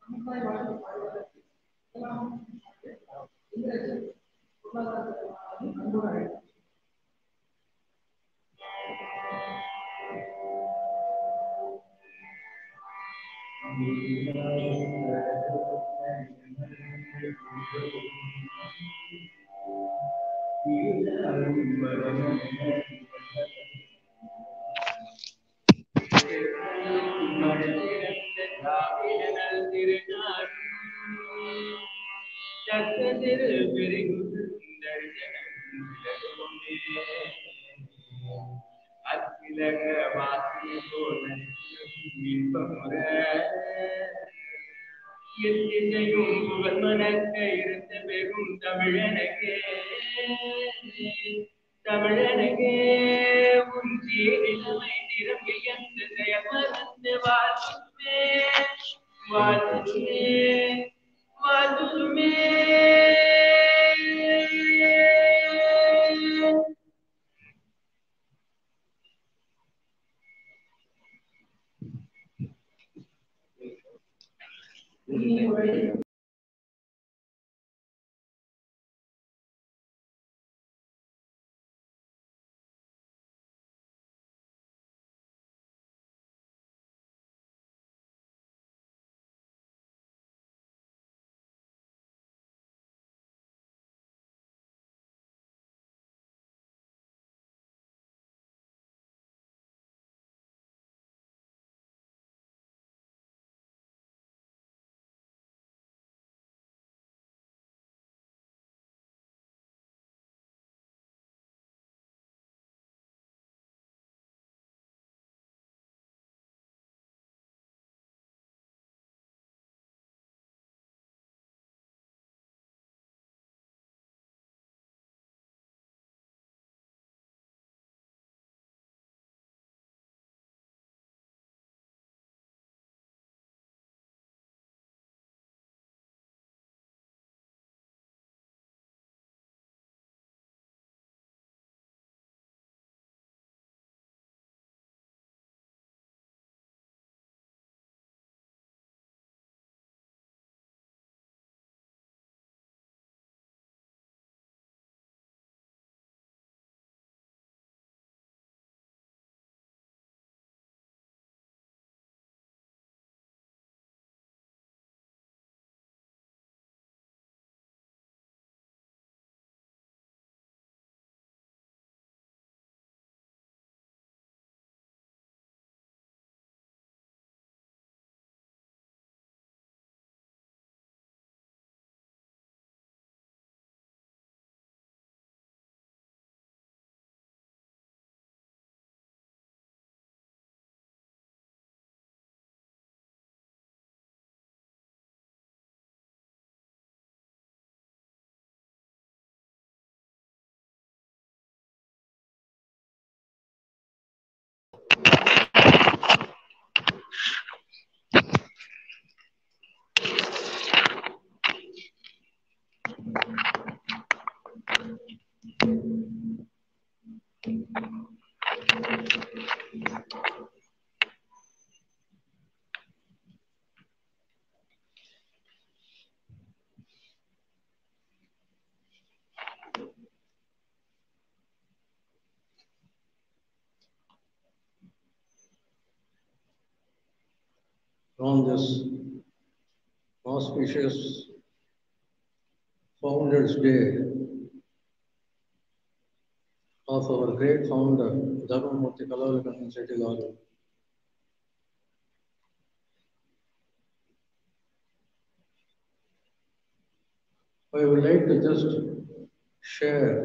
தமிழனகே உன் சீரிலமை நிரம்பியந்து செயமறந்து வாழ்த்துமே வாழ்த்துமே வாழ்த்துமே. On this auspicious Founders' Day of our great founder, Dharmamurthy Kalavakannan Shetty Garu, I would like to just share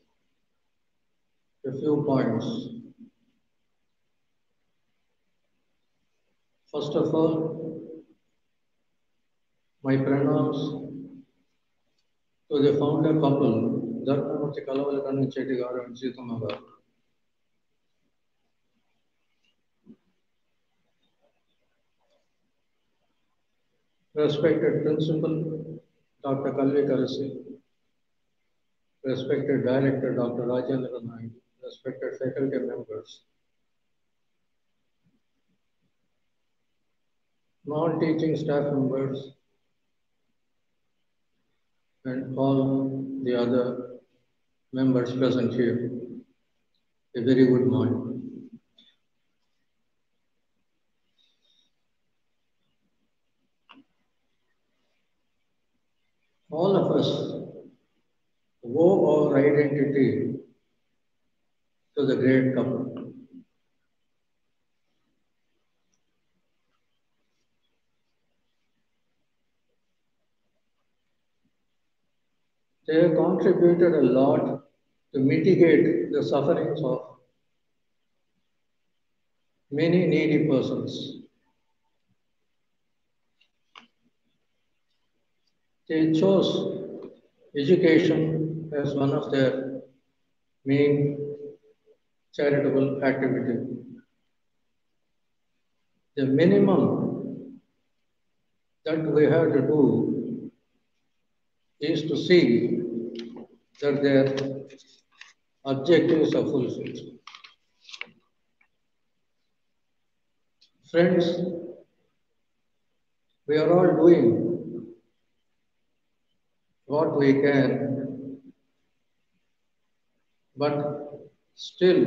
a few points. First of all, my pranams to the founder couple, Dharmamurthy Kalavakannan Shetty Garu and Seethamma Garu. Respected Principal, Dr. Kalvi Karasi, respected Director, Dr. Rajendra Naik, respected faculty members, non-teaching staff members, and all the other members present here. A very good morning. All of us owe our identity to the great couple. They have contributed a lot to mitigate the sufferings of many needy persons. They chose education as one of their main charitable activity. The minimum that we have to do is to see that their objectives are fulfilled. Friends, we are all doing what we can, but still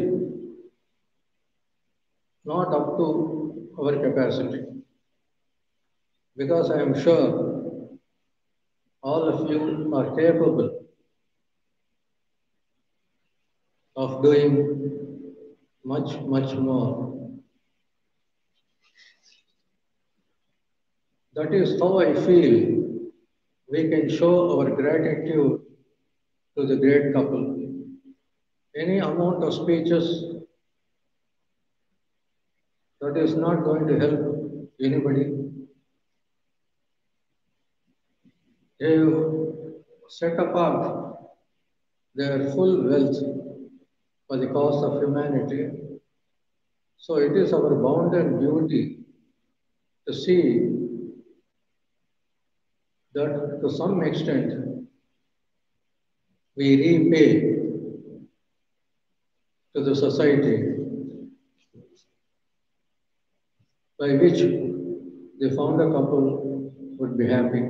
not up to our capacity. Because I am sure all of you are capable of doing much, much more. That is how I feel we can show our gratitude to the great couple. Any amount of speeches, that is not going to help anybody. They have set apart their full wealth for the cause of humanity. So it is our bounden duty to see that to some extent we repay to the society by which the founder couple would be happy.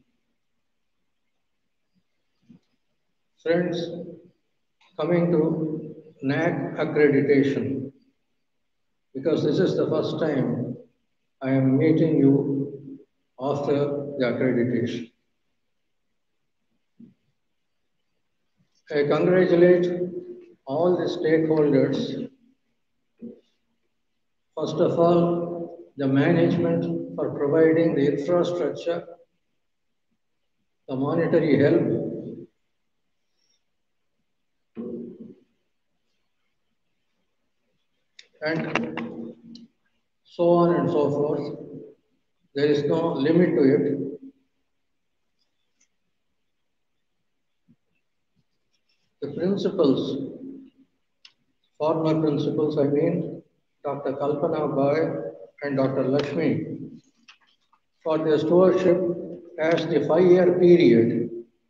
Friends, coming to NAC accreditation, because this is the first time I am meeting you after the accreditation. I congratulate all the stakeholders. First of all, the management for providing the infrastructure, the monetary help, and so on and so forth. There is no limit to it. The principals, former principals, I mean, Dr. Kalpana Bhai and Dr. Lakshmi, for their stewardship as the 5-year period.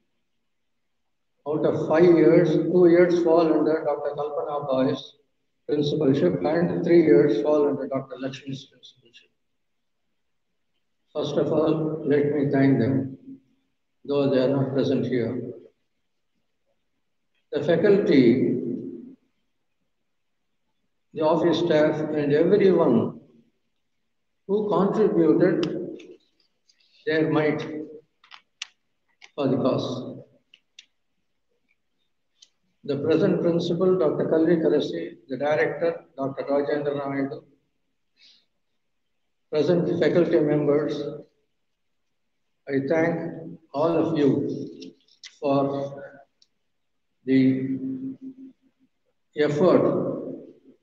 Out of 5 years, 2 years fall under Dr. Kalpana Bhai's principalship and 3 years fall under Dr. Lakshmi's principalship. First of all, let me thank them, though they are not present here. The faculty, the office staff, and everyone who contributed their might for the cause. The present principal, Dr. Kalvi Karasi, the director, Dr. Rajendra Naidu, present faculty members, I thank all of you for the effort.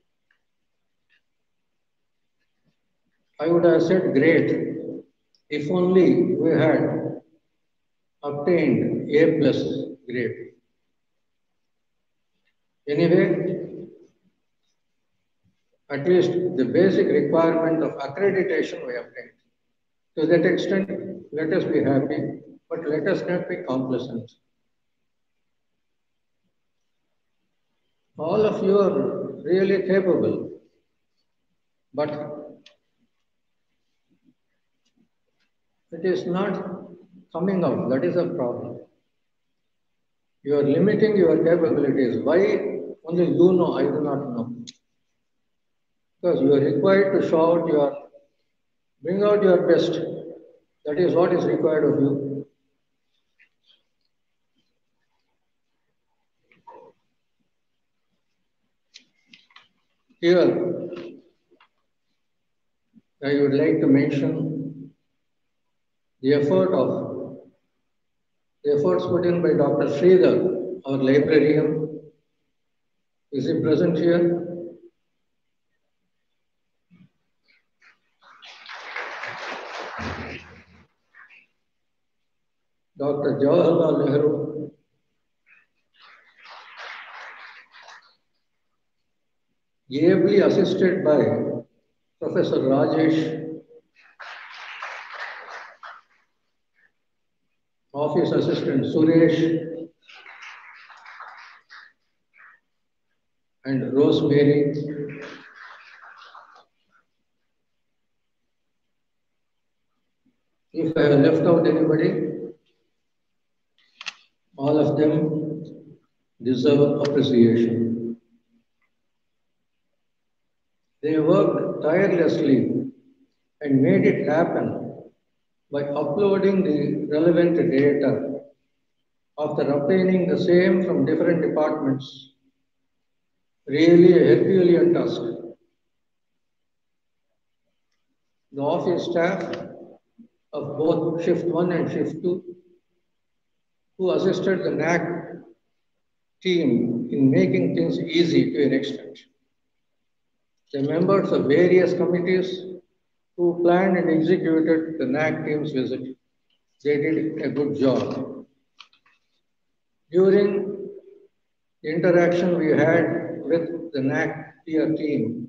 I would have said great if only we had obtained A+ grade. Anyway, at least the basic requirement of accreditation we obtained. To that extent, let us be happy, but let us not be complacent. All of you are really capable, but It is not coming out. That is a problem. You are limiting your capabilities. Why? Only you know, I do not know. Because you are required to show out your, bring out your best. That is what is required of you. Here, I would like to mention the efforts put in by Dr. Sridhar, our librarian. Is he present here? Dr. Jawaharlal Nehru, ably assisted by Professor Rajesh, Office Assistant Suresh, and Rosemary. If I have left out anybody, all of them deserve appreciation. They worked tirelessly and made it happen by uploading the relevant data after obtaining the same from different departments. Really a Herculean task. The office staff of both Shift 1 and Shift 2 who assisted the NAC team in making things easy to an extent. The members of various committees who planned and executed the NAC team's visit. They did a good job. During the interaction we had with the NAC tier team,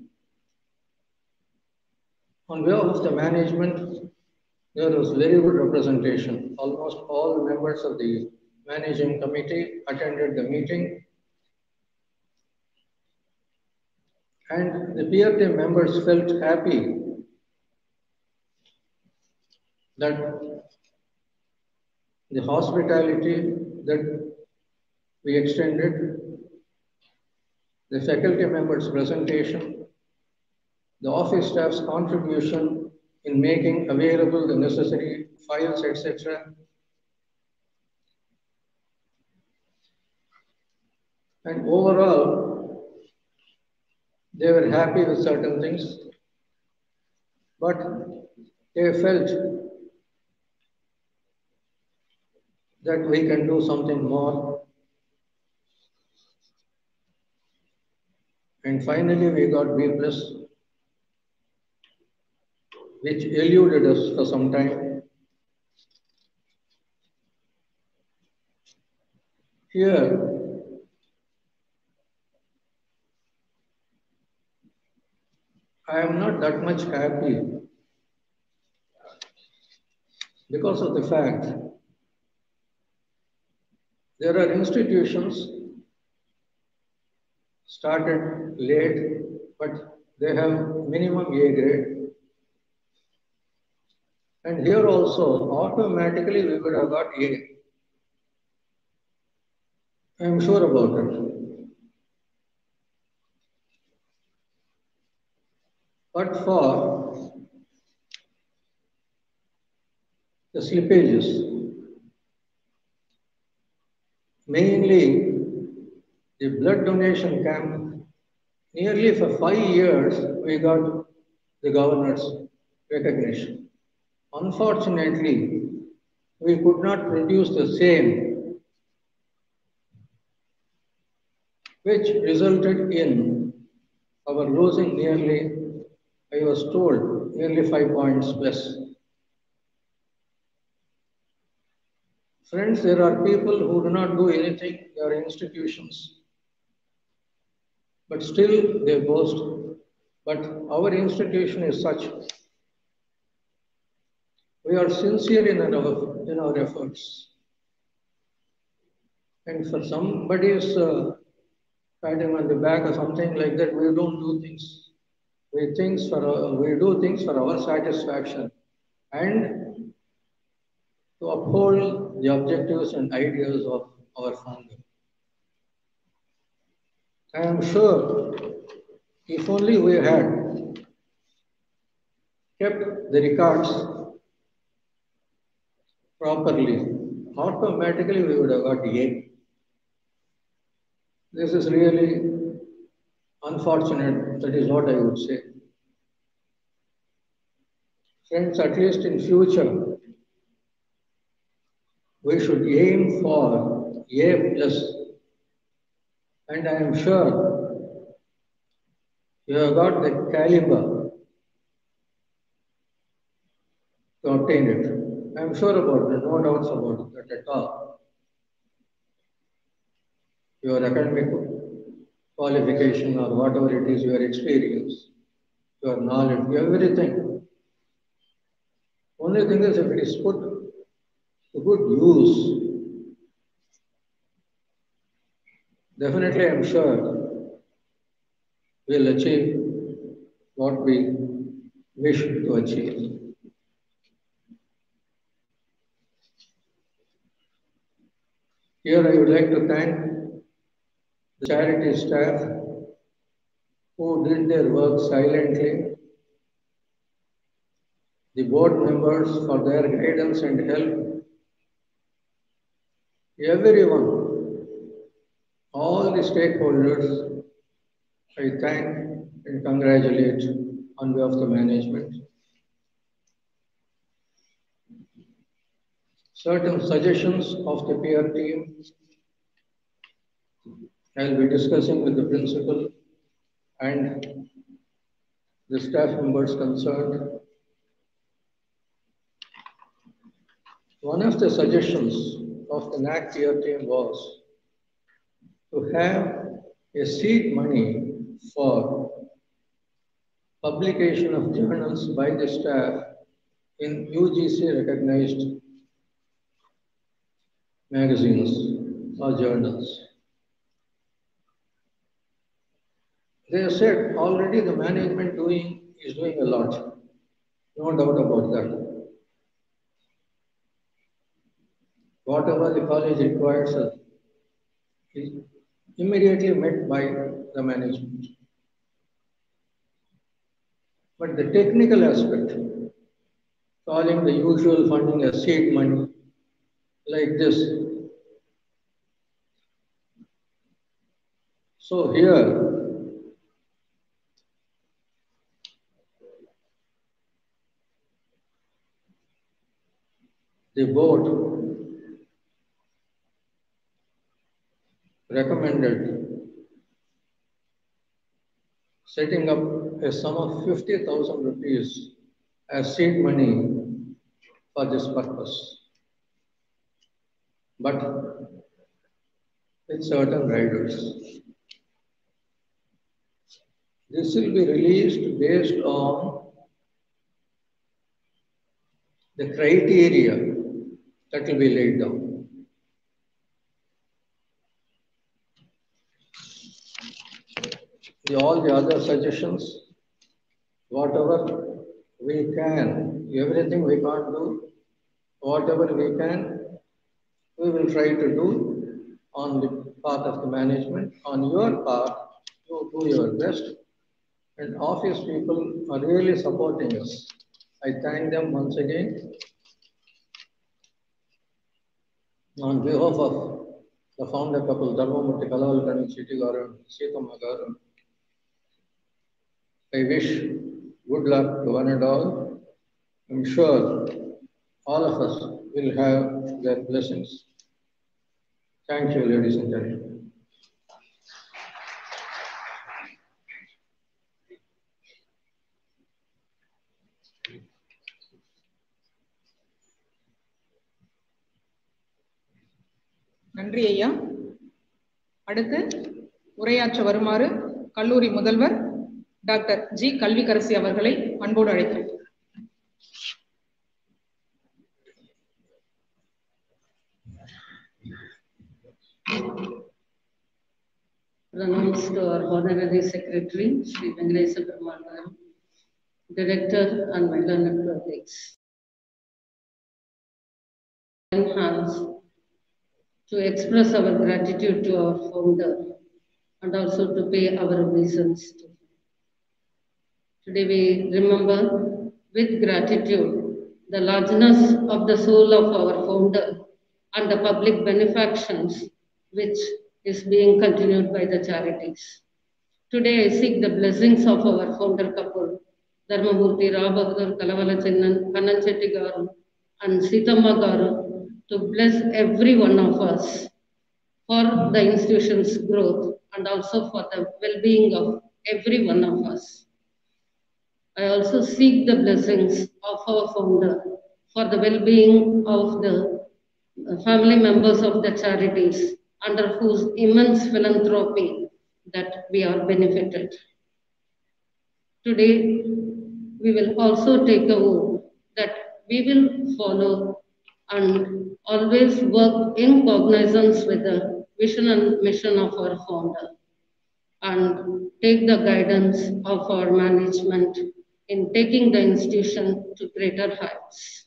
on behalf of the management, there was very good representation. Almost all members of the managing committee attended the meeting, and the peer team members felt happy that the hospitality that we extended, the faculty members' presentation, the office staff's contribution in making available the necessary files, etc. And overall, they were happy with certain things, but they felt that we can do something more. And finally, we got B+, which eluded us for some time. Here, I am not that much happy because of the fact there are institutions started late, but they have minimum A grade. And here also, automatically we could have got A. I am sure about it. But for the slippages, mainly the blood donation camp, nearly for 5 years we got the governor's recognition. Unfortunately, we could not produce the same, which resulted in our losing nearly, I was told, nearly 5 points plus. Friends, there are people who do not do anything, they are institutions, but still they boast. But our institution is such. We are sincere in our efforts. And for somebody's patting on the back or something like that, we don't do things. We do things for our satisfaction. And to uphold the objectives and ideas of our founder. I am sure if only we had kept the records properly, automatically we would have got A. This is really unfortunate, that is what I would say. Friends, at least in future, we should aim for A plus. And I am sure you have got the caliber to obtain it. I am sure about it, no doubts about that at all. Your academic qualification or whatever it is, your experience, your knowledge, everything. Only thing is, if it is put to good use, definitely I am sure we'll achieve what we wish to achieve. Here I would like to thank the charity staff who did their work silently, the board members for their guidance and help, everyone, all the stakeholders, I thank and congratulate on behalf of the management. Certain suggestions of the peer team I'll be discussing with the principal and the staff members concerned. One of the suggestions of the NAC peer team was to have a seed money for publication of journals by the staff in UGC recognized magazines or journals. They said already the management is doing a lot. No doubt about that. Whatever the college requires is immediately met by the management. But the technical aspect, calling the usual funding as seed money, like this. So here, the board recommended setting up a sum of 50,000 rupees as seed money for this purpose. But with certain riders. This will be released based on the criteria that will be laid down. All the other suggestions, whatever we can, everything we can't do, whatever we can, we will try to do on the part of the management. On your part, you do your best. And office people are really supporting us. I thank them once again. On behalf of the founder couple, Dharmamurthy Kalavalkani Chitty Garu and Seethamma Garu, I wish good luck to one and all. I'm sure all of us will have their blessings. Thank you, ladies and gentlemen. நன்றி ஐயா. அடுத்து உரையாற்ற வருமாறு கல்லூரி முதல்வர் doctor G கல்விக்கரசி அவர்களை அன்போடு அழைக்கிறேன். Pronounced to our Honorary Secretary, Sri Venkalesa Perumal, Director and my learned colleagues. hands to express our gratitude to our founder and also to pay our obeisance to him. Today we remember with gratitude the largeness of the soul of our founder and the public benefactions which is being continued by the charities. Today I seek the blessings of our founder couple, Dharmamurthy Rao Bahadur Kalavala Chinnan, Kannan Chetty Garu and Sithamma Garu to bless every one of us for the institution's growth and also for the well-being of every one of us. I also seek the blessings of our founder for the well-being of the family members of the charities under whose immense philanthropy that we are benefited. Today, we will also take a vow that we will follow and always work in cognizance with the vision and mission of our founder and take the guidance of our management in taking the institution to greater heights.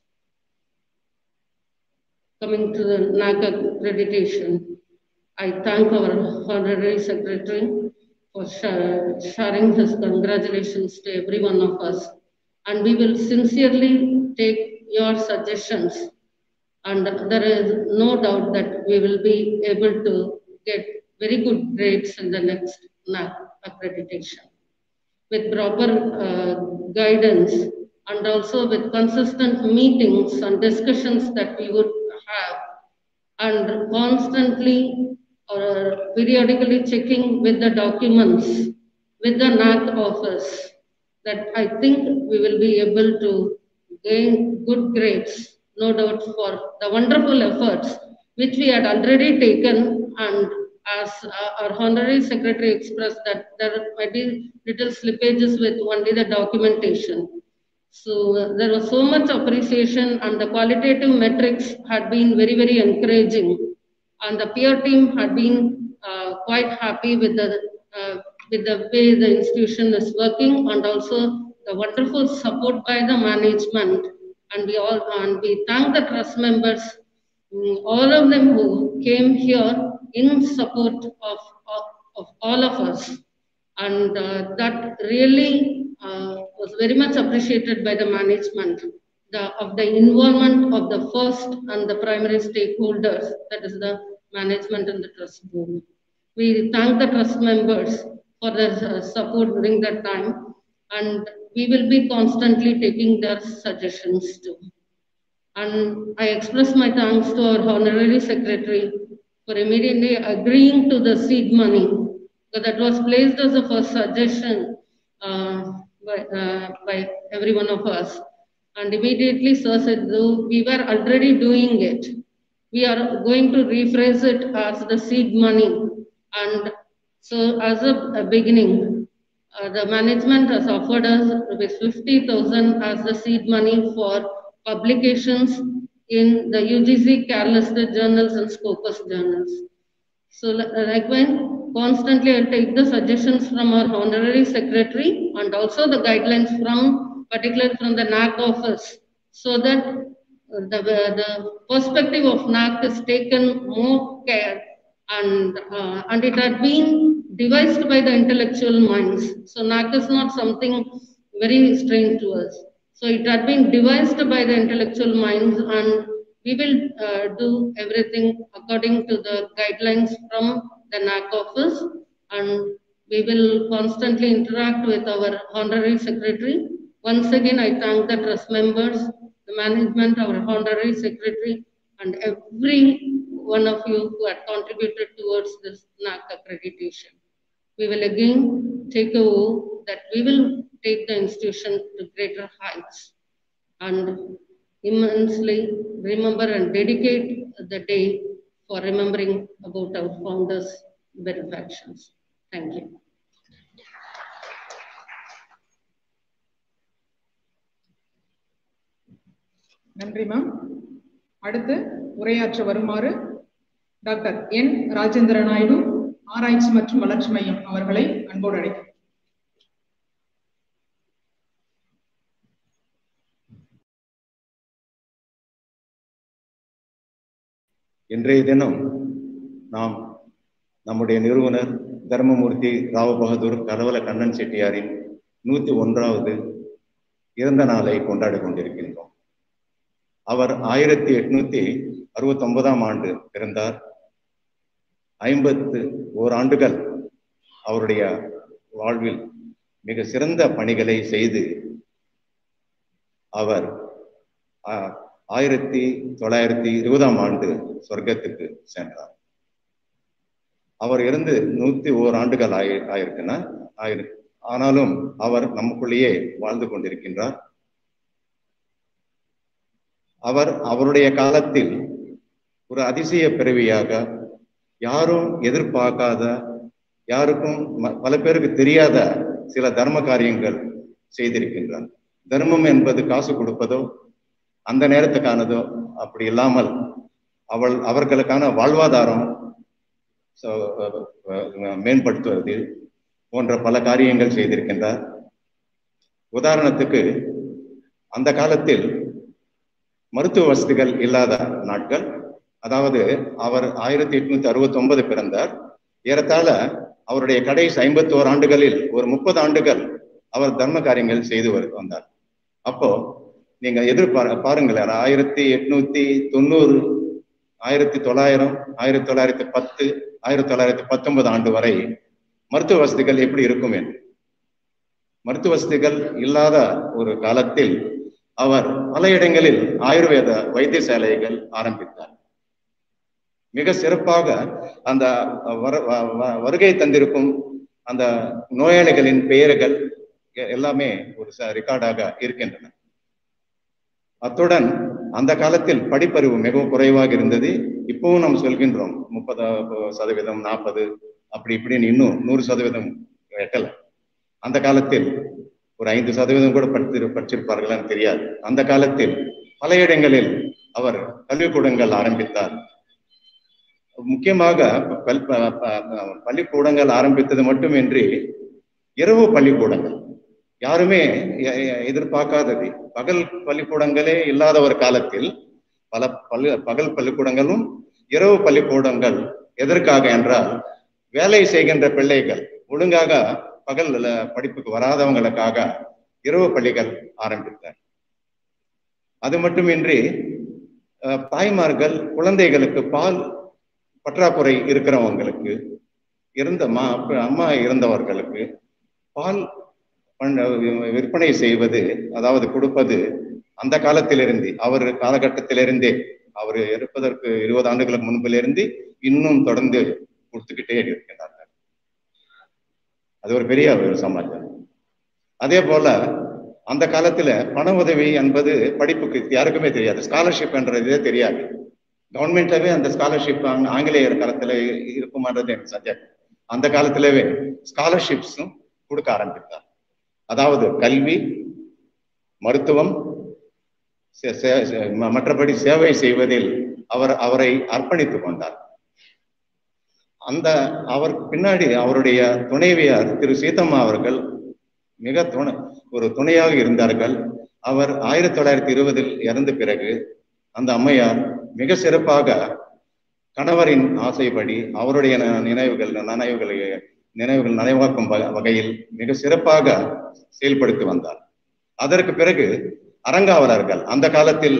Coming to the NAC accreditation, I thank our Honorary Secretary for sharing his congratulations to every one of us. And we will sincerely take your suggestions. And there is no doubt that we will be able to get very good grades in the next NAC accreditation. With proper guidance and also with consistent meetings and discussions that we would have, and constantly or periodically checking with the documents with the NAC office, that I think we will be able to gain good grades, no doubt, for the wonderful efforts which we had already taken. And as our Honorary Secretary expressed that there might be little slippages with only the documentation. So there was so much appreciation and the qualitative metrics had been very, very encouraging. And the peer team had been quite happy with the way the institution is working and also the wonderful support by the management. And we thank the trust members, all of them who came here in support of all of us. And that really was very much appreciated by the management of the involvement of the first and the primary stakeholders, that is the management and the trust board. We thank the trust members for their support during that time, and we will be constantly taking their suggestions too. And I express my thanks to our Honorary Secretary for immediately agreeing to the seed money. So that was placed as a first suggestion by every one of us. And immediately Sir said, though we were already doing it, we are going to rephrase it as the seed money. And so as a beginning, the management has offered us ₹50,000 as the seed money for publications in the UGC CARE listed journals and Scopus journals. So likewise, constantly I'll take the suggestions from our Honorary Secretary and also the guidelines particularly from the NAC office, so that the perspective of NAC is taken more care, and it had been devised by the intellectual minds. So NAC is not something very strange to us. So it had been devised by the intellectual minds, and we will do everything according to the guidelines from the NAC office, and we will constantly interact with our Honorary Secretary. Once again, I thank the trust members, the management, our Honorary Secretary, and every one of you who had contributed towards this NAC accreditation. We will again take a vow that we will take the institution to greater heights and immensely remember and dedicate the day for remembering about our founders' benefactions. Thank you. நன்றி ma'am. அடுத்து உரையாற்ற வருமாறு doctor என் ராஜேந்திர நாயுடு, ஆராய்ச்சி மற்றும் வளர்ச்சி மையம் அவர்களை அன்போடு அழைக்கிறேன். இன்றைய தினம் நாம் நம்முடைய நிறுவனர் தர்மமூர்த்தி ராவ் பகதூர் கரவல கண்ணன் செட்டியாரின் 101வது இறந்த நாளை கொண்டாடி கொண்டிருக்கின்றோம். அவர் 1869ஆம் ஆண்டு பிறந்தார். 51 ஆண்டுகள் அவருடைய வாழ்வில் மிக சிறந்த பணிகளை செய்து அவர் 1920ஆம் ஆண்டு சொர்க்கத்துக்கு சென்றார். அவர் இருந்து 101 ஆண்டுகள் ஆயிருக்குன்னா ஆனாலும் அவர் நமக்குள்ளேயே வாழ்ந்து கொண்டிருக்கின்றார். அவருடைய காலத்தில் ஒரு அதிசய பிறவியாக யாரும் எதிர்பார்க்காத, யாருக்கும் பல பேருக்கு தெரியாத சில தர்ம காரியங்கள் செய்திருக்கின்றார். தர்மம் என்பது காசு கொடுப்பதோ அந்த நேரத்துக்கானதோ அப்படி இல்லாமல் அவர்களுக்கான வாழ்வாதாரம் மேம்படுத்துவது போன்ற பல காரியங்கள் செய்திருக்கின்றார். உதாரணத்துக்கு, அந்த காலத்தில் மருத்துவ வசதிகள் இல்லாத நாட்கள், அதாவது அவர் 1869 பிறந்தார். ஏறத்தாழ அவருடைய கடைசி 51 ஆண்டுகளில் ஒரு 30 ஆண்டுகள் அவர் தர்ம காரியங்கள் செய்து வந்தார். அப்போ நீங்க பாருங்களேன், 1890, 1900, 1910, 1919 ஆண்டு வரை மருத்துவ வசதிகள் எப்படி இருக்கும் என்று. மருத்துவ வசதிகள் இல்லாத ஒரு காலத்தில் அவர் பல இடங்களில் ஆயுர்வேத வைத்தியசாலைகள் ஆரம்பித்தார். மிக சிறப்பாக அந்த வருகை தந்திருக்கும் அந்த நோயாளிகளின் பெயர்கள் எல்லாமே ஒரு ரெக்கார்டாக இருக்கின்றன. அத்துடன் அந்த காலத்தில் படிப்பறிவு மிகவும் குறைவாக இருந்தது. இப்பவும் நாம் சொல்கின்றோம் 30%, 40 அப்படி இப்படின்னு இன்னும் 100% எட்டல. அந்த காலத்தில் ஒரு 5% கூட படிச்சிருப்பார்களான்னு தெரியாது. அந்த காலத்தில் பல இடங்களில் அவர் கல்விக்கூடங்கள் ஆரம்பித்தார். முக்கியமாக பள்ளிக்கூடங்கள் ஆரம்பித்தது மட்டுமின்றி இரவு பள்ளிக்கூடங்கள் யாருமே எதிர்பார்க்காதது. பகல் பள்ளிக்கூடங்களே இல்லாத ஒரு காலத்தில் பகல் பள்ளிக்கூடங்களும் இரவு பள்ளிக்கூடங்கள் எதற்காக என்றால், வேலை செய்கின்ற பிள்ளைகள் ஒழுங்காக பகல் படிப்புக்கு வராதவங்களுக்காக இரவு பள்ளிகள் ஆரம்பித்தார். அது மட்டுமின்றி தாய்மார்கள் குழந்தைகளுக்கு பால் பற்றாக்குறை இருக்கிறவங்களுக்கு, அம்மா இறந்தவர்களுக்கு பால் விற்பனை செய்வது, அதாவது கொடுப்பது அந்த காலத்திலிருந்து, அவர் காலகட்டத்திலிருந்தே, அவர் இருப்பதற்கு 20 ஆண்டுகளுக்கு முன்பிலிருந்து இன்னும் தொடர்ந்து கொடுத்துக்கிட்டே இருக்கின்றார்கள். அது ஒரு பெரிய ஒரு சமாச்சாரம். அதே போல அந்த காலத்துல பண உதவி என்பது படிப்புக்கு யாருக்குமே தெரியாது. ஸ்காலர்ஷிப் என்றதே தெரியாது. கவர்மெண்ட்லவே அந்த ஸ்காலர்ஷிப் ஆங்கிலேயர் காலத்துல இருக்குமான்றது எனக்கு சந்தேகம். அந்த காலத்திலவே ஸ்காலர்ஷிப்ஸும் கொடுக்க ஆரம்பித்தார். அதாவது கல்வி, மருத்துவம், மற்றபடி சேவை செய்வதில் அவரை அர்ப்பணித்துக் கொண்டார். அவர் பின்னாடி அவருடைய துணைவியார் திரு சீதம்மா அவர்கள் மிக ஒரு துணையாக இருந்தார்கள். அவர் 1920 இறந்த பிறகு அந்த அம்மையார் மிக சிறப்பாக கணவரின் ஆசைப்படி அவருடைய நினைவுகள் நனைவாக்கும் வகையில் மிக சிறப்பாக செயல்படுத்தி வந்தார். அதற்கு பிறகு அறங்காவலர்கள், அந்த காலத்தில்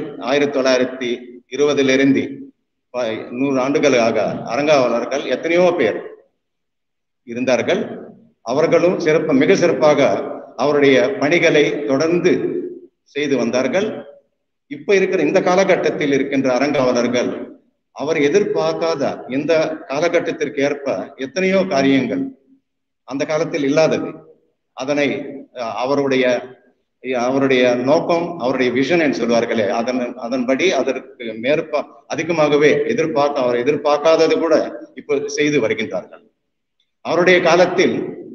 1920 100 ஆண்டுகளாக அறங்காவலர்கள் எத்தனையோ பேர் இருந்தார்கள். அவர்களும் மிக சிறப்பாக அவருடைய பணிகளை தொடர்ந்து செய்து வந்தார்கள். இப்ப இருக்கிற இந்த காலகட்டத்தில் இருக்கின்ற அறங்காவலர்கள் அவர் எதிர்பார்க்காத இந்த காலகட்டத்திற்கு ஏற்ப எத்தனையோ காரியங்கள் அந்த காலத்தில் இல்லாதது, அதனை அவருடைய நோக்கம், அவருடைய விஷன் என்று சொல்வார்களே, அதன்படி அதற்கு அதிகமாகவே அவர் எதிர்பார்க்காதது கூட இப்போ செய்து வருகின்றார்கள். அவருடைய காலத்தில்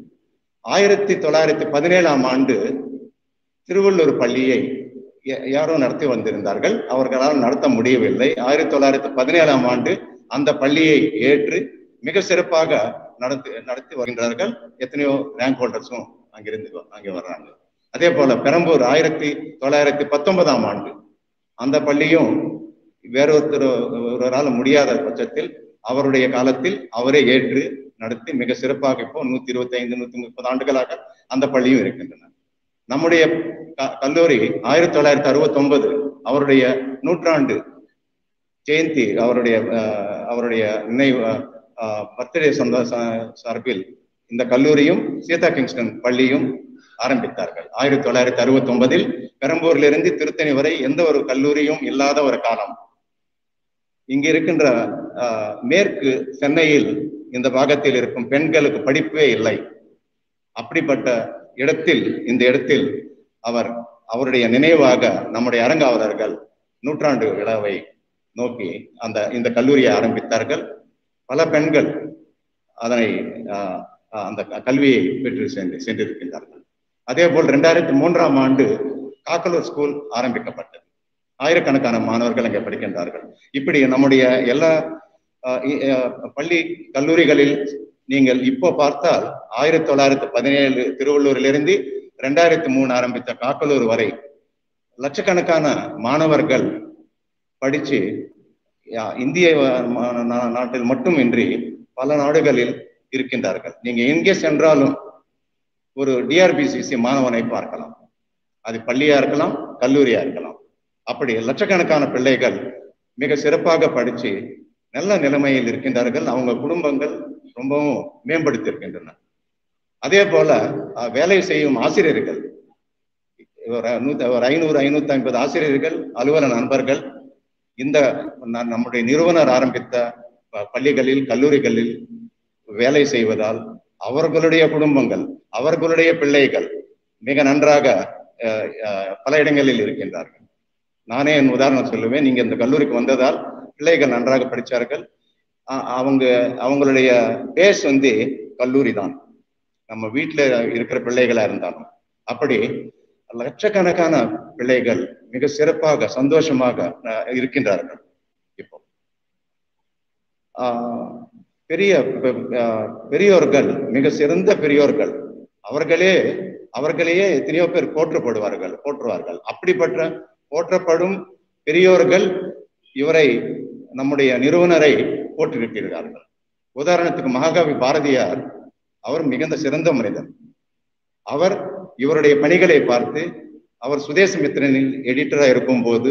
1917ஆம் ஆண்டு திருவள்ளூர் பள்ளியை யாரோ நடத்தி வந்திருந்தார்கள். அவர்களால் நடத்த முடியவில்லை. 1917ஆம் ஆண்டு அந்த பள்ளியை ஏற்று மிக சிறப்பாக நடத்தி வருகின்றார்கள். எத்தனையோ ரேங்க் ஹோல்டர்ஸும் அங்கே வர்றாங்க. அதே போல பெரம்பூர் 1919ஆம் ஆண்டு அந்த பள்ளியும் வேறொருத்தரால் முடியாத பட்சத்தில் அவருடைய காலத்தில் அவரே ஏற்று நடத்தி மிக சிறப்பாக இப்போ 125 130 ஆண்டுகளாக அந்த பள்ளியும் இருக்கின்றன. நம்முடைய கல்லூரி 1969 அவருடைய நூற்றாண்டு ஜெயந்தி அவருடைய நினைவு பர்த்டே சார்பில் இந்த கல்லூரியும் சீதா கிங்ஸ்டன் பள்ளியும் ஆரம்பித்தார்கள். 1969 பெரம்பூரிலிருந்து திருத்தணி வரை எந்த ஒரு கல்லூரியும் இல்லாத ஒரு காலம். இங்க இருக்கின்ற மேற்கு சென்னையில் இந்த பாகத்தில் இருக்கும் பெண்களுக்கு படிப்பே இல்லை. அப்படிப்பட்ட இடத்தில் இந்த இடத்தில் அவருடைய நினைவாக நம்முடைய அரங்காவலர்கள் நூற்றாண்டு விழாவை நோக்கி இந்த கல்லூரியை ஆரம்பித்தார்கள். பல பெண்கள் அதனை அந்த கல்வியை பெற்று சென்றிருக்கின்றார்கள். அதே போல் 2003ஆம் ஆண்டு காக்கலூர் ஸ்கூல் ஆரம்பிக்கப்பட்டது. ஆயிரக்கணக்கான மாணவர்கள் அங்கே படிக்கின்றார்கள். இப்படி நம்முடைய எல்லா பள்ளி கல்லூரிகளில் நீங்கள் இப்போ பார்த்தால் 1917 திருவள்ளூரிலிருந்து 2003 ஆரம்பித்த காக்கலூர் வரை லட்சக்கணக்கான மாணவர்கள் படிச்சு இந்திய நாட்டில் மட்டுமின்றி பல நாடுகளில் இருக்கின்றார்கள். நீங்க எங்கே சென்றாலும் ஒரு டிஆர்பிசிசி மாணவனை பார்க்கலாம். அது பள்ளியா இருக்கலாம், கல்லூரியா இருக்கலாம். அப்படி லட்சக்கணக்கான பிள்ளைகள் மிக சிறப்பாக படிச்சு நல்ல நிலைமையில் இருக்கின்றார்கள். அவங்க குடும்பங்கள் ரொம்பவும் மேம்படுத்தியிருக்கின்றன. அதே போல வேலை செய்யும் ஆசிரியர்கள் ஒரு 500-550 ஆசிரியர்கள், அலுவலக நண்பர்கள் இந்த நம்முடைய நிறுவனர் ஆரம்பித்த பள்ளிகளில் கல்லூரிகளில் வேலை செய்வதால் அவர்களுடைய குடும்பங்கள், அவர்களுடைய பிள்ளைகள் மிக நன்றாக பல இடங்களில் இருக்கின்றார்கள். நானே என் உதாரணம் சொல்லுவேன். நீங்க இந்த கல்லூரிக்கு வந்ததால் பிள்ளைகள் நன்றாக படித்தார்கள். அவங்களுடைய பேஸ் கல்லூரி தான், நம்ம வீட்டில் இருக்கிற பிள்ளைகளா இருந்தாலும். அப்படி லட்சக்கணக்கான பிள்ளைகள் மிக சிறப்பாக சந்தோஷமாக இருக்கின்றார்கள். இப்போ பெரியோர்கள், மிக சிறந்த பெரியோர்கள், அவர்களையே எத்தனையோ பேர் போற்றுவார்கள். அப்படிப்பட்ட போற்றப்படும் பெரியோர்கள் இவரை, நம்முடைய நிறுவனரை போற்றிருக்கிறார்கள். உதாரணத்துக்கு மகாகவி பாரதியார், அவர் மிகுந்த சிறந்த மனிதர். அவர் இவருடைய பணிகளை பார்த்து, அவர் சுதேசமித்திரனில் எடிட்டரா இருக்கும் போது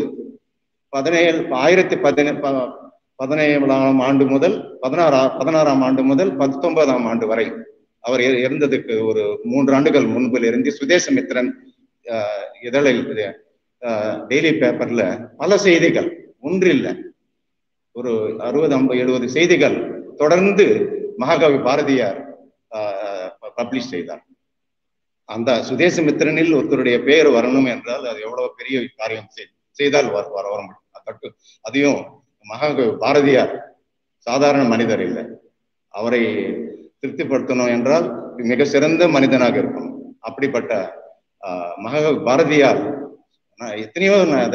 17ஆம் ஆண்டு முதல் 16ஆம் ஆண்டு முதல் 19ஆம் ஆண்டு வரை, அவர் இறந்ததுக்கு ஒரு 3 ஆண்டுகள் முன்பில் இருந்து சுதேசமித்திரன் இதழில் டெய்லி பேப்பர்ல பல செய்திகள், ஒன்றில்ல ஒரு 60-70 செய்திகள் தொடர்ந்து மகாகவி பாரதியார் பப்ளிஷ் செய்தார். அந்த சுதேசமித்திரனில் ஒருத்தருடைய பெயர் வரணும் என்றால் அது எவ்வளவு பெரிய காரியம் செய்தால் வர முடியும். அதையும் மகாகவி பாரதியார் சாதாரண மனிதர் இல்லை. அவரை திருப்திப்படுத்தணும் என்றால் மிக சிறந்த மனிதனாக இருக்கணும். அப்படிப்பட்ட மகாகவி பாரதியார் எத்தனையோ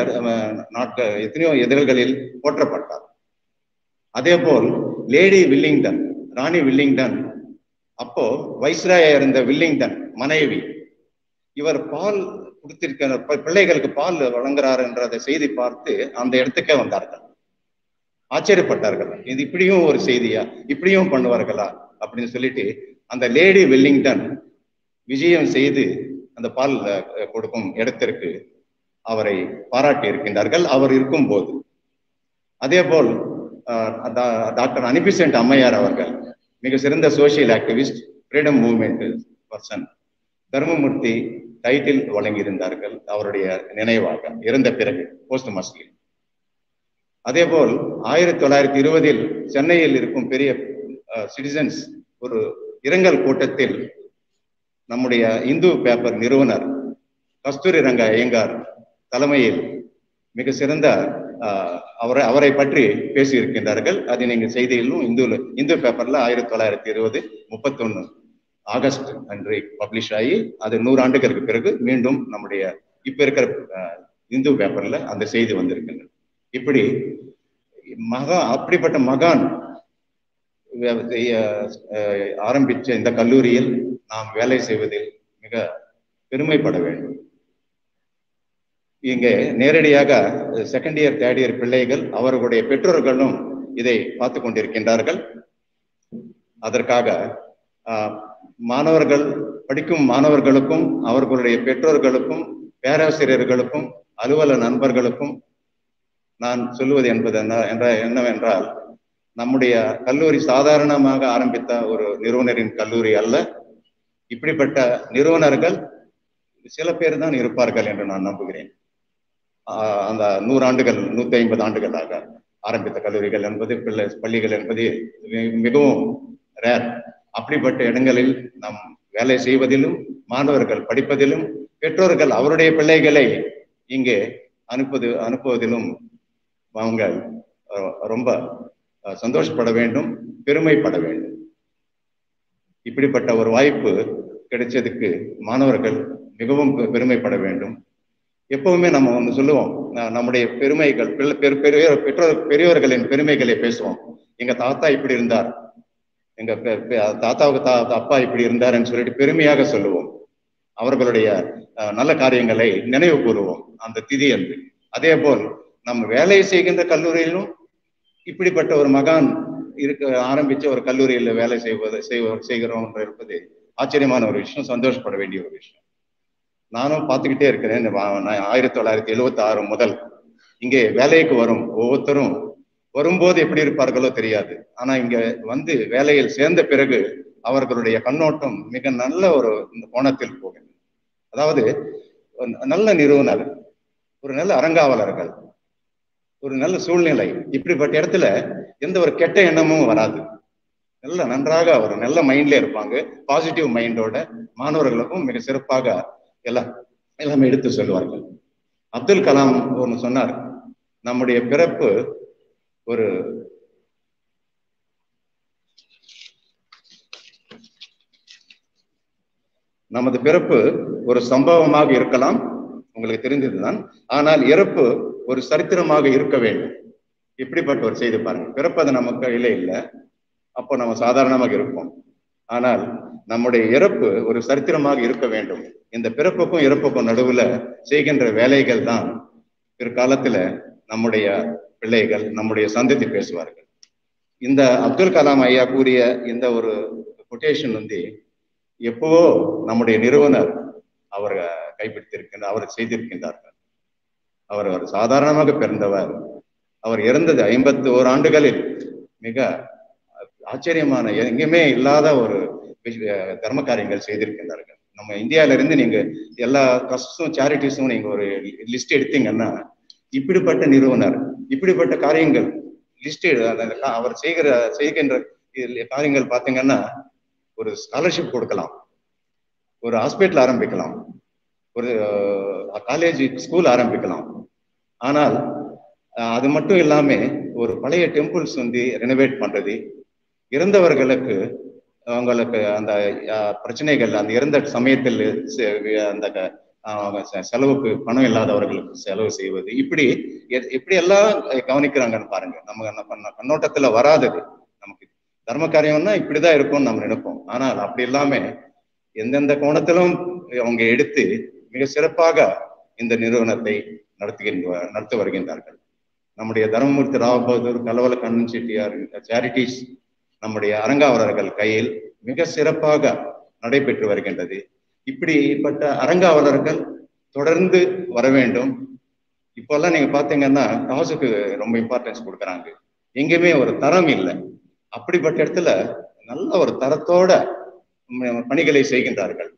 இதழ்களில் போற்றப்பட்டார். அதே போல் லேடி வில்லிங்டன், ராணி வில்லிங்டன், அப்போ வைஸ்ராயா இருந்த வில்லிங்டன் மனைவி, இவர் பால் கொடுத்திருக்கிற பிள்ளைகளுக்கு பால் வழங்குறார் என்ற செய்தி பார்த்து அந்த இடத்துக்கே வந்தார்கள். ஆச்சரியப்பட்டார்கள். இது இப்படியும் ஒரு செய்தியா, இப்படியும் பண்ணுவார்களா அப்படின்னு சொல்லிட்டு அந்த லேடி வெல்லிங்டன் விஜயம் செய்து அந்த பால் கொடுக்கும் இடத்திற்கு அவரை பாராட்டி இருக்கின்றார்கள் அவர் இருக்கும் போது. அதே போல் டாக்டர் அனிபிசென்ட் அம்மையார் அவர்கள் மிக சிறந்த social activist, freedom movement person, Dharmamurthi title வழங்கியிருந்தார்கள் அவருடைய நினைவாக இறந்த பிறகு போஸ்ட்மஸ்லி. அதே போல் 1920 சென்னையில் இருக்கும் பெரிய சிட்டிசன்ஸ் ஒரு இரங்கல் கூட்டத்தில் நம்முடைய இந்து பேப்பர் நிறுவனர் கஸ்தூரி ரங்க ஐயங்கார் தலைமையில் மிக சிறந்த அவரை பற்றி பேசியிருக்கின்றார்கள். அது நீங்க செய்தியிலும் இந்து பேப்பர்ல 1920 31 ஆகஸ்ட் அன்று பப்ளிஷ் ஆகி அது 100 ஆண்டுகளுக்கு பிறகு மீண்டும் நம்முடைய இப்ப இருக்கிற இந்து பேப்பர்ல அந்த செய்தி வந்திருக்கின்றது. இப்படி அப்படிப்பட்ட மகான் ஆரம்பிச்ச இந்த கல்லூரியில் நாம் வேலை செய்வதில் மிக பெருமைப்பட வேண்டும். இங்கே நேரடியாக செகண்ட் இயர் தேர்ட் இயர் பிள்ளைகள் அவர்களுடைய பெற்றோர்களும் இதை பார்த்து கொண்டிருக்கின்றார்கள். அதற்காக மாணவர்கள் படிக்கும் மாணவர்களுக்கும் அவர்களுடைய பெற்றோர்களுக்கும் பேராசிரியர்களுக்கும் அலுவலக நண்பர்களுக்கும் நான் சொல்லுவது என்பது என்னவென்றால், நம்முடைய கல்லூரி சாதாரணமாக ஆரம்பித்த ஒரு நிறுவனரின் கல்லூரி அல்ல. இப்படிப்பட்ட நிறுவனர்கள் சில பேர் தான் இருப்பார்கள் என்று நான் நம்புகிறேன். அந்த 100 ஆண்டுகள் 150 ஆண்டுகளாக ஆரம்பித்த கல்லூரிகள் என்பது பள்ளிகள் என்பது மிகவும் ரேர். அப்படிப்பட்ட இடங்களில் நாம் வேலை செய்வதிலும் மாணவர்கள் படிப்பதிலும் பெற்றோர்கள் அவருடைய பிள்ளைகளை இங்கே அனுப்புவதிலும் அவங்க ரொம்ப சந்தோஷப்பட வேண்டும், பெருமைப்பட வேண்டும். இப்படிப்பட்ட ஒரு வாய்ப்பு கிடைச்சதுக்கு மாணவர்கள் மிகவும் பெருமைப்பட வேண்டும். எப்பவுமே நம்ம ஒன்று சொல்லுவோம், நம்முடைய பெருமைகள் பெரியவர்களின் பெருமைகளை பேசுவோம். எங்க தாத்தா இப்படி இருந்தார், எங்க தாத்தாவுக்கு அப்பா இப்படி இருந்தாருன்னு சொல்லிட்டு பெருமையாக சொல்லுவோம். அவர்களுடைய நல்ல காரியங்களை நினைவு கூறுவோம் அந்த திதி அன்று. அதே போல் நம்ம வேலை செய்கின்ற கல்லூரியிலும் இப்படிப்பட்ட ஒரு மகான் ஆரம்பிச்ச ஒரு கல்லூரியில் வேலை செய்கிறோம் இருப்பது ஆச்சரியமான ஒரு விஷயம், சந்தோஷப்பட வேண்டிய ஒரு விஷயம். நானும் பார்த்துக்கிட்டே இருக்கிறேன். 1976 முதல் இங்கே வேலைக்கு வரும் ஒவ்வொருத்தரும் வரும்போது எப்படி இருப்பார்களோ தெரியாது. ஆனா இங்க வந்து வேலையில் சேர்ந்த பிறகு அவர்களுடைய கண்ணோட்டம் மிக நல்ல ஒரு கோணத்தில் போகும். அதாவது நல்ல நிறுவனர், ஒரு நல்ல அறங்காவலர்கள், ஒரு நல்ல சூழ்நிலை, இப்படிப்பட்ட இடத்துல எந்த ஒரு கெட்ட எண்ணமும் வராது. நன்றாக ஒரு நல்ல மைண்ட்ல இருப்பாங்க. பாசிட்டிவ் மைண்டோட மாணவர்களுக்கும் மிக சிறப்பாக எல்லாமே எடுத்து சொல்லுவார்கள். அப்துல் கலாம் ஒன்று சொன்னார், நம்முடைய பிறப்பு நமது பிறப்பு ஒரு சம்பவமாக இருக்கலாம், உங்களுக்கு தெரிந்ததுதான். ஆனால் இறப்பு ஒரு சரித்திரமாக இருக்க வேண்டும். இப்படிப்பட்ட ஒரு செய்தி பாருங்க. பிறப்பது நம்ம கையில இல்லை, அப்போ நம்ம சாதாரணமாக இருப்போம். ஆனால் நம்முடைய இறப்பு ஒரு சரித்திரமாக இருக்க வேண்டும். இந்த பிறப்புக்கும் இறப்புக்கும் நடுவுல செய்கின்ற வேலைகள் தான் பிற்காலத்துல நம்முடைய பிள்ளைகள், நம்முடைய சந்ததி பேசுவார்கள். இந்த அப்துல் கலாம் ஐயா கூறிய இந்த ஒரு கொட்டேஷன் வந்து எப்பவோ நம்முடைய நிறுவனர் அவர் கைப்பிடித்திருக்கின்றார், அவர் செய்திருக்கின்றார்கள். அவர் சாதாரணமாக பிறந்தவர். அவர் இறந்தது 51 ஆண்டுகளில் மிக ஆச்சரியமான, எங்கேயுமே இல்லாத ஒரு தர்ம காரியங்கள் செய்திருக்கின்றார்கள். நம்ம இந்தியாவில இருந்து நீங்க எல்லா ட்ரஸ்டும் சேரிட்டிஸும் நீங்க ஒரு லிஸ்ட் எடுத்தீங்கன்னா இப்படிப்பட்ட நிறுவனர் இப்படிப்பட்ட காரியங்கள் லிஸ்ட் அவர் செய்கின்ற காரியங்கள் பார்த்தீங்கன்னா, ஒரு ஸ்காலர்ஷிப் கொடுக்கலாம், ஒரு ஹாஸ்பிட்டல் ஆரம்பிக்கலாம், ஒரு காலேஜ் ஸ்கூல் ஆரம்பிக்கலாம். ஆனால் அது மட்டும் இல்லாம ஒரு பழைய டெம்பிள்ஸ் வந்து ரெனோவேட் பண்றது, இறந்தவர்களுக்கு அவங்களுக்கு அந்த பிரச்சனைகள், அந்த இறந்த சமயத்தில் அந்த செலவுக்கு பணம் இல்லாதவர்களுக்கு செலவு செய்வது, இப்படி எல்லாம் கவனிக்கிறாங்கன்னு பாருங்க. நம்ம கண்ணோட்டத்துல வராதது. நமக்கு தர்ம காரியம்னா இப்படிதான் இருக்கும்னு நம்ம நினைப்போம். ஆனால் அப்படி இல்லாம எந்தெந்த கோணத்திலும் அவங்க எடுத்து மிக சிறப்பாக இந்த நிறுவனத்தை நடத்தி வருகின்றார்கள். நம்முடைய தர்மமூர்த்தி ராவ் பகதூர் கலவல கண்ணன் செட்டியார் சேரிட்டிஸ் நம்முடைய அறங்காவலர்கள் கையில் மிக சிறப்பாக நடைபெற்று வருகின்றது. இப்படிப்பட்ட அறங்காவலர்கள் தொடர்ந்து வர வேண்டும். இப்போல்லாம் நீங்க பாத்தீங்கன்னா காசுக்கு ரொம்ப இம்பார்ட்டன்ஸ் கொடுக்குறாங்க, எங்கேயுமே ஒரு தரம் இல்லை. அப்படிப்பட்ட இடத்துல நல்ல ஒரு தரத்தோட பணிகளை செய்கின்றார்கள்.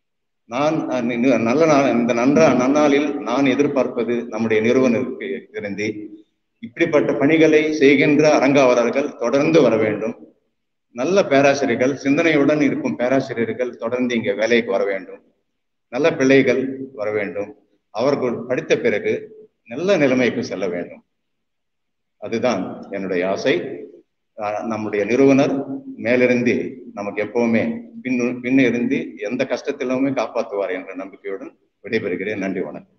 இந்த நன்னாளில் நான் எதிர்பார்ப்பது நம்முடைய நிறுவனருக்கு இருந்து இப்படிப்பட்ட பணிகளை செய்கின்ற அறங்காவலர்கள் தொடர்ந்து வர வேண்டும். நல்ல பேராசிரியர்கள், சிந்தனையுடன் இருக்கும் பேராசிரியர்கள் தொடர்ந்து இங்கே வேலைக்கு வர வேண்டும். நல்ல பிள்ளைகள் வர வேண்டும். அவர்கள் படித்த பிறகு நல்ல நிலைமைக்கு செல்ல வேண்டும். அதுதான் என்னுடைய ஆசை. நம்முடைய நிறுவனர் மேலிருந்து நமக்கு எப்பவுமே பின்ன இருந்து எந்த கஷ்டத்திலுமே காப்பாற்றுவார் என்ற நம்பிக்கையுடன் விடைபெறுகிறேன். நன்றி, வணக்கம்.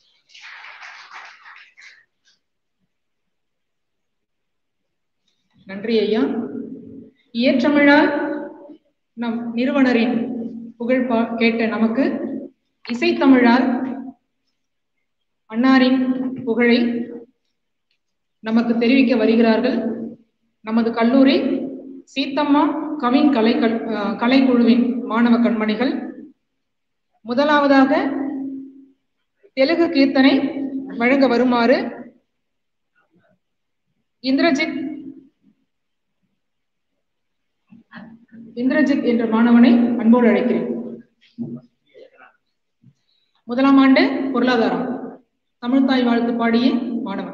நன்றி ஐயா. இயற்றமிழால் நம் நிறுவனரின் புகழ் கேட்ட நமக்கு இசைத்தமிழால் அன்னாரின் புகழை நமக்கு தெரிவிக்க வருகிறார்கள் நமது கல்லூரி சீத்தம்மா கவின் கலைக்குழுவின் மாணவ கண்மணிகள். முதலாவதாக தெலுங்கு கீர்த்தனை வழங்க வருமாறு இந்திரஜித் என்ற மாணவனை அன்போடு அழைக்கிறேன். முதலாம் ஆண்டு பொருளாதாரம் தமிழ்தாய் வாழ்த்து பாடிய மாணவன்.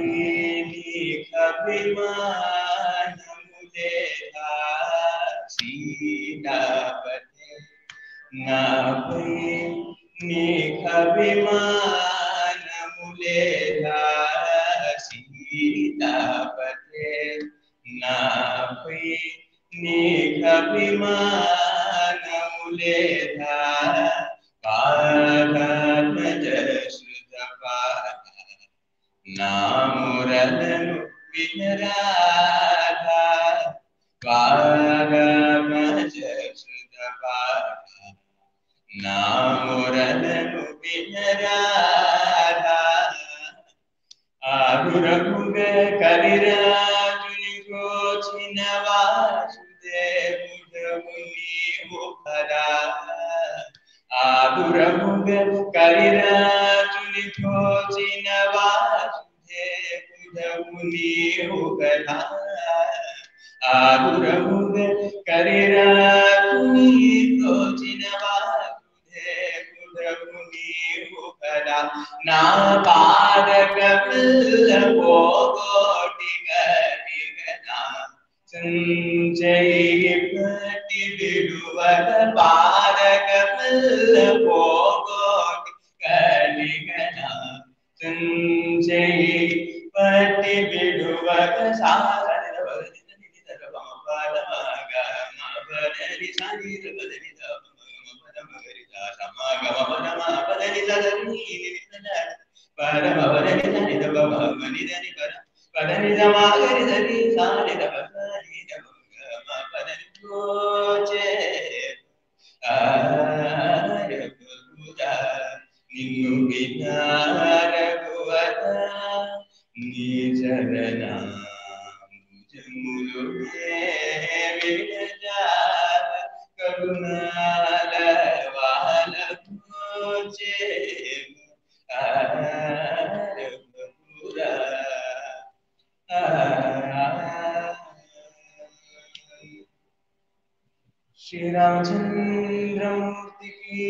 श्री रामचंद्र मूर्ति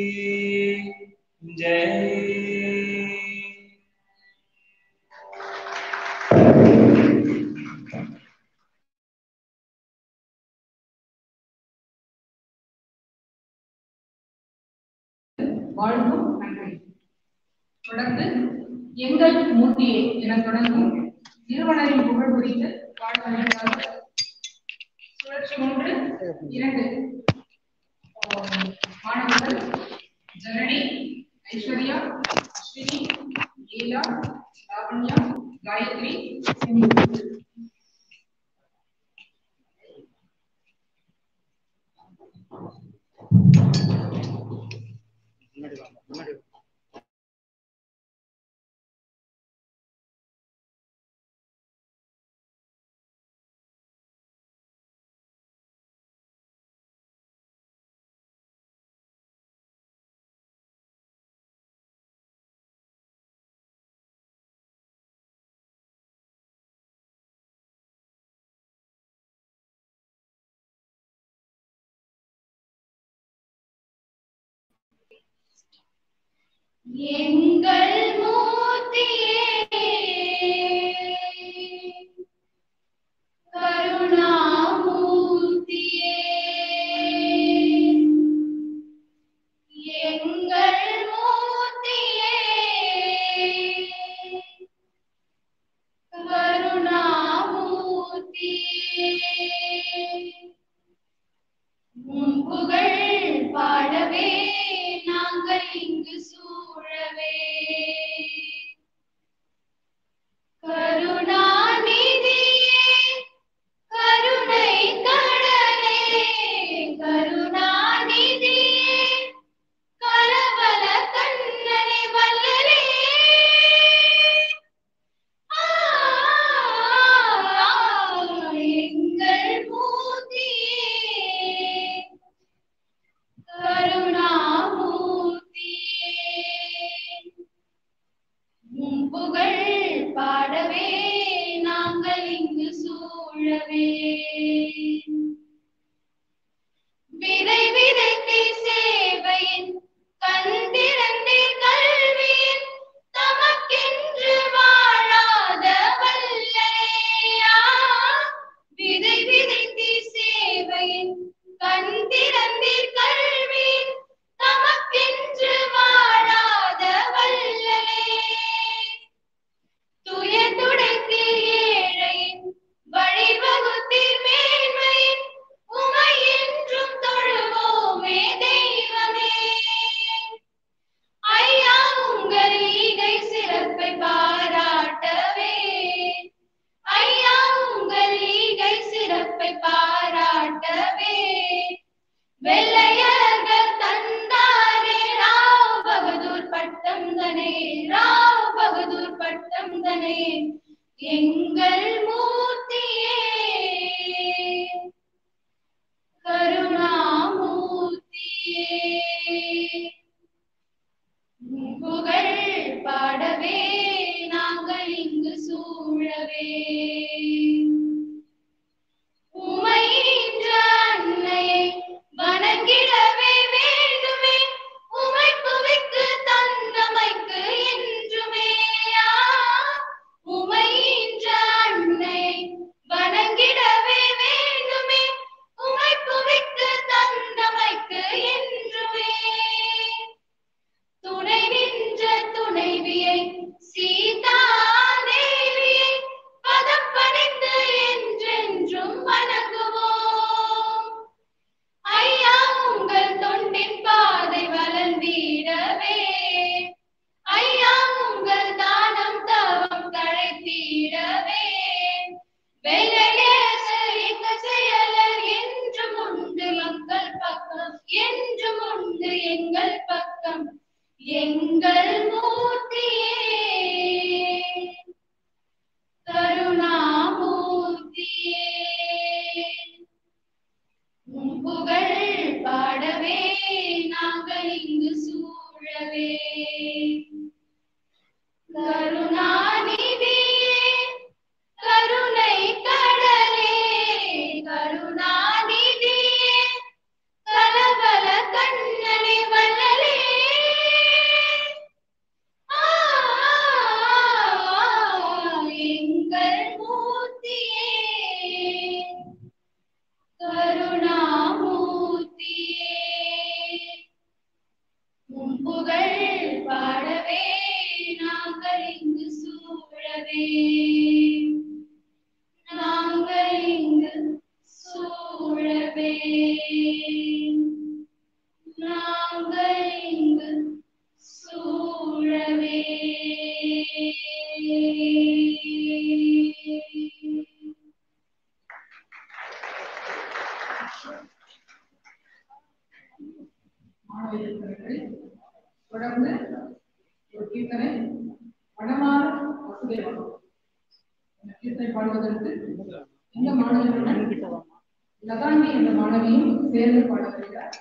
की जय। வாழ்வும் நன்றி. தொடர்ந்து எங்கள் மூர்த்தியே என தொடங்கும் நிறுவனரின் புகழ் குறித்து பாடுவதற்காக சுழற்சி 1 2 மாணவர்கள் ஜனனி, ஐஸ்வர்யா, அஸ்வினி, லீலா, லாவண்யா, காயத்ரி, சிந்து. எங்கள் மூர்த்தியே கருணாமூர்த்தியே, எங்கள் மூர்த்தியே கருணாமூர்த்தியே, உன் புகழ் பாடவே நாங்கள் இங்கு சூழவே, கருணாநிதியே கருணை கடலே, கருணாநிதியே கலவல கண்ணனை வல்லலே, எங்கள் மூர்த்தியே கருணாமூர்த்தியே. எங்கள் மூர்த்தியே கருணாமூர்த்தியே புகழ் பாடவே நாங்கள் இங்கு சூழவே உமை என்ற அன்னையை வணங்கிடவே வேண்டுமே உமை புவிக்கு தந்தமைக்கு என்றுமே உமை என்ற அன்னையை வணங்கிடவே வேண்டுமே உமை புவிக்கு தந்தமைக்கு என்றுமே துணை நின்ற துணைவியை சீதா தேவியை பதம் பணிந்து என்றென்றும் வணங்குவோம் ஐயா உங்கள் தொண்டின் பாதை வளர்ந்திடவே ஐயா உங்கள் தானம் தவம் தழைத்திடவே செயலர் என்றும் உண்டு மக்கள் பக்கம் என்றும் உண்டு எங்கள் பக்கம் எங்கள் மூர்த்தியே கருணாமூர்த்தியே உன் புகழ் பாடவே நாங்கள் இங்கு சூழவே கருணாநிதியே கருணை கடலே கருணாநிதியே கலவல கண்ணனை வல்லலே எங்கள் மூர்த்தியே கருணாமூர்த்தியே உன் புகழ் பாடவே நாங்கள் இங்கு சூழவே நாங்கள் இங்கு சூழவே நாங்கள் இங்கு சூழவே மாணவர்கள் தொடர்ந்து ஒரு கீர்த்தனை வடமாறு வசுதேவம் இந்த கீர்த்தனை பாடுவதற்கு இந்த மாணவர்களுடன் லதாண்டி என்ற மாணவியும் சேர்ந்து பாட வருகிறார்.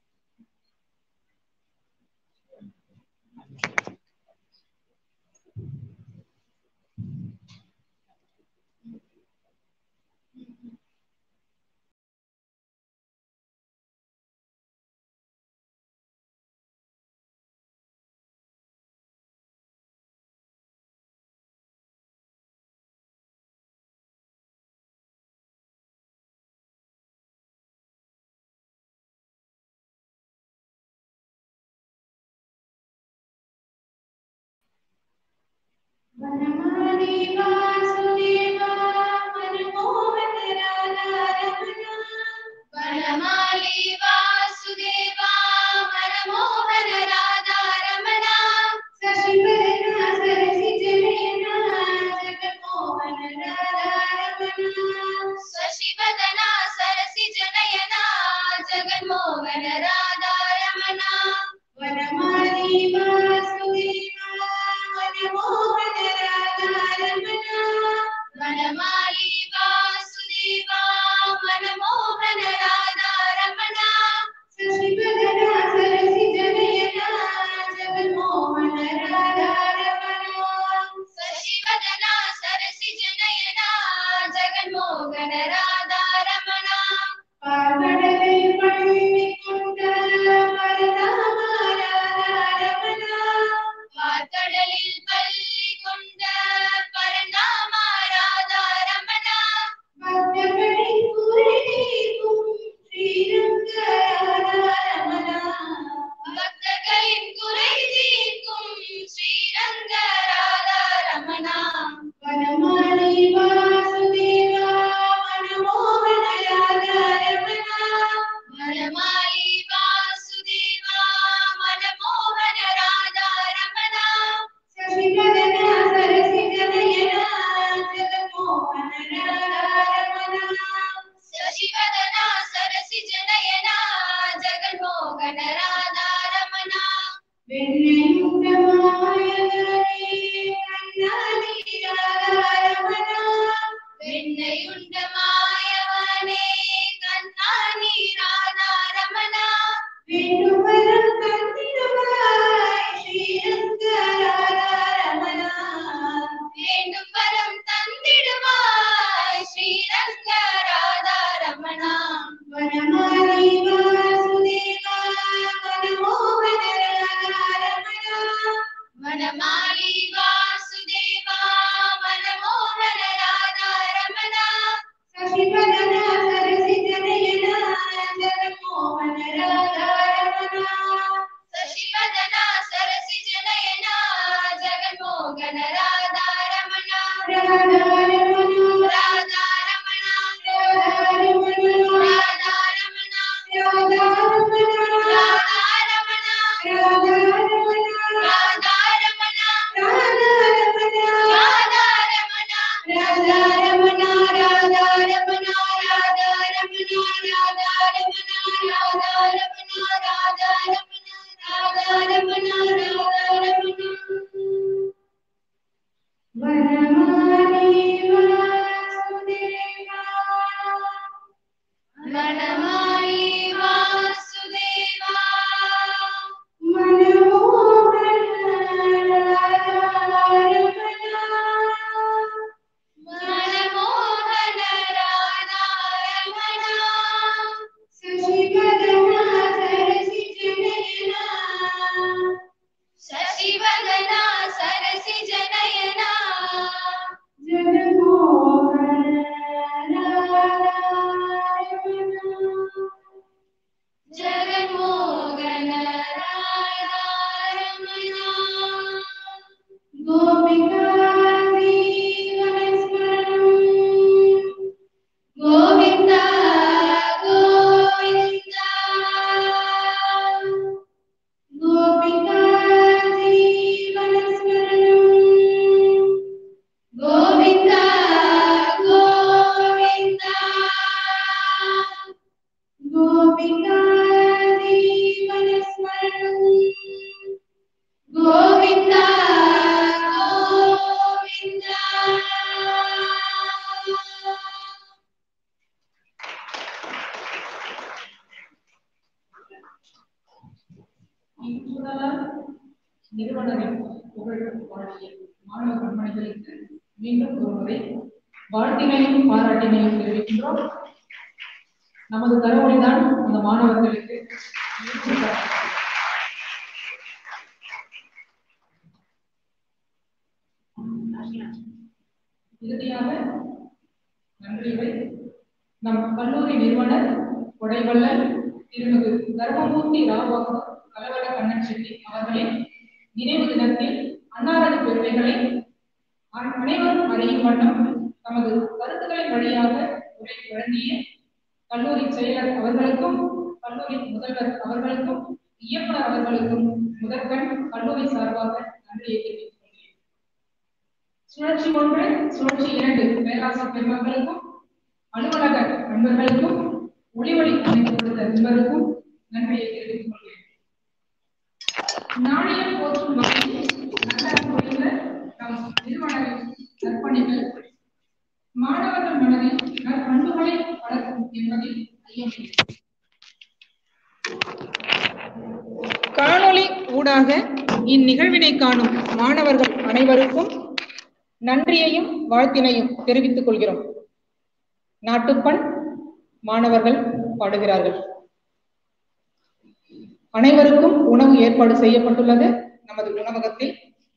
वनमाली वासुदेवा मनमोहन राधा रमणा वनमाली वासुदेवा मनमोहन राधा रमणा शशिवदना सरसिजनयना जगन्मोहन राधा रमणा शशिवदना सरसिजनयना जगन्मोहन राधा रमणा वनमाली वासुदेवा मनमोहन राधा रमणा वनमाली वासुदेवा मनमोहन राधा रमणा शशिवदना सरसिजनयना जगन्मोहन राधा रमणा शशिवदना सरसिजनयना जगन्मोहन राधा रमणा पार्वडले पण्डिकोण्ड परधाम राधा रमणा வார்கடலில் பள்ளி கொண்ட பரந்தாம ராதா ரமணா பக்தர்களின் குறை தீர்க்கும் ஸ்ரீரங்க ராதா ரமணா பக்தர்களின் குறை தீர்க்கும் ஸ்ரீரங்க ராதா ரமணா வனமாலி வாசுதேவா மனமோ நிறுவனரின் புகழ் பாடிய மாணவ கண்மணிகளுக்கு மீண்டும் ஒருமுறை வாழ்த்தினையும் பாராட்டினையும் தெரிவிக்கின்றோம். நமது கரவொலிதான் அந்த மாணவர்களுக்கு இறுதியாக நன்றியுரை நம் கல்லூரி நிறுவனர் கொடைவள்ளல் திருமிகு தர்மமூர்த்தி ராவ் கலவர கண்ணன் செட்டி அவர்களின் நினைவு தினத்தில் அன்னாரது பெருமைகளை அனைவரும் அறியும் வண்ணம் தமது கருத்துக்களின் வழியாக உரை வழங்கிய கல்லூரி செயலர் அவர்களுக்கும் கல்லூரி முதல்வர் அவர்களுக்கும் இயக்குனர் அவர்களுக்கும் முதற்கண் கல்லூரி சார்பாக நன்றியை தெரிவித்துக் கொள்கிறேன். சுழற்சி 1 சுழற்சி 2 பேராசிரியர் பெருமக்களுக்கும் அலுவலக நண்பர்களுக்கும் ஒளிவழி அமைத்து கொடுத்த நண்பருக்கும் நன்றியை தெரிவித்துக் கொள்கிறேன். நாணயம் போற்றும் வகையில் புரிந்த நம் நிறுவனரின் நற்பணிகள் மாணவர்கள் மனதில் நற்பண்புகளை வளர்க்கும் என்பதில் ஐயமில்லை. காணொளி ஊடாக இந்நிகழ்வினை காணும் மாணவர்கள் அனைவருக்கும் நன்றியையும் வாழ்த்தினையும் தெரிவித்துக் கொள்கிறோம். நாட்டுப்பண் மாணவர்கள் பாடுகிறார்கள். அனைவருக்கும் உணவு ஏற்பாடு செய்யப்பட்டுள்ளது நமது உணவகத்தில்.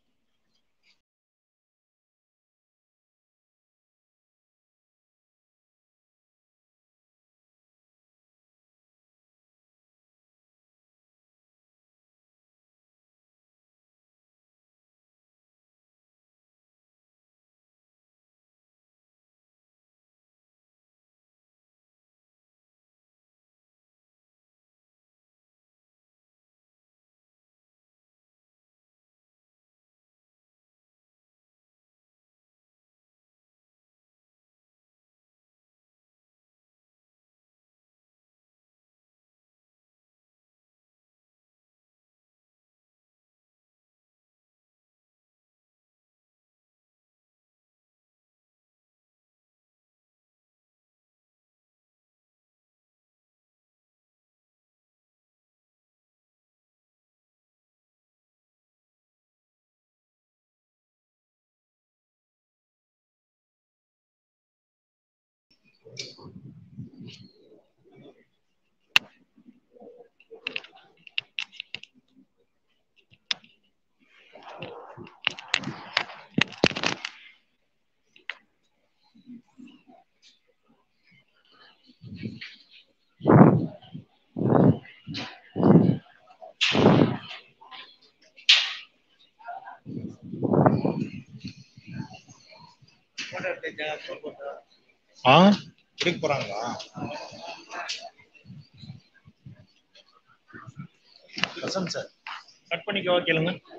போறாங்களா? சார் கட் பண்ணிக்கவா கேளுங்க.